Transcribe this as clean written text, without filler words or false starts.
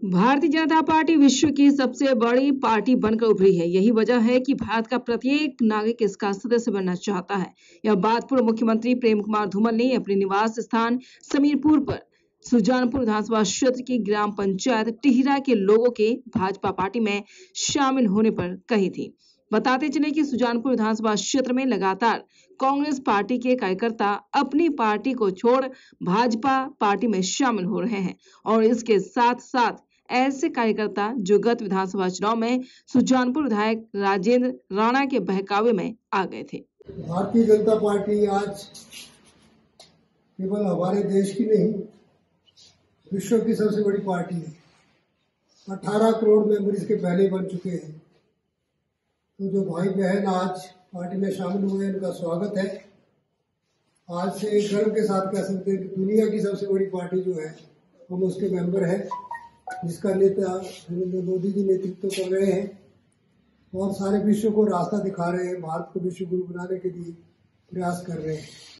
Bharatiya Janata party विश्व की सबसे बड़ी पार्टी बनकर उभरी है। यही वजह है कि भारत का प्रत्येक नागरिक इसका सदस्य बनना चाहता है। यह बात पूर्व मुख्यमंत्री प्रेम कुमार धूमल ने अपने निवास स्थान समीरपुर पर सुजानपुर विधानसभा क्षेत्र की ग्राम पंचायत टिहरा के लोगों के भाजपा पार्टी में शामिल होने पर कही थी। बताते चले कि सुजानपुर विधानसभा क्षेत्र में लगातार कांग्रेस पार्टी के कार्यकर्ता अपनी पार्टी को छोड़ भाजपा पार्टी में शामिल हो रहे हैं और इसके साथ साथ ऐसे कार्यकर्ता जो गत विधानसभा चुनाव में सुजानपुर विधायक राजेंद्र राणा के बहकावे में आ गए थे। भारतीय जनता पार्टी आज केवल हमारे देश की नहीं, विश्व की सबसे बड़ी पार्टी है। 18 करोड़ मेंबर इसके पहले बन चुके हैं। तो जो भाई बहन आज पार्टी में शामिल हुए हैं, उनका स्वागत है। आज से गर्व के साथ कह सकते हैं कि दुनिया की सबसे बड़ी पार्टी जो है हम उसके मेंबर हैं, जिसका नेता नरेंद्र मोदी जी नेतृत्व कर रहे हैं और सारे विश्व को रास्ता दिखा रहे हैं, भारत को विश्व गुरु बनाने के लिए प्रयास कर रहे हैं।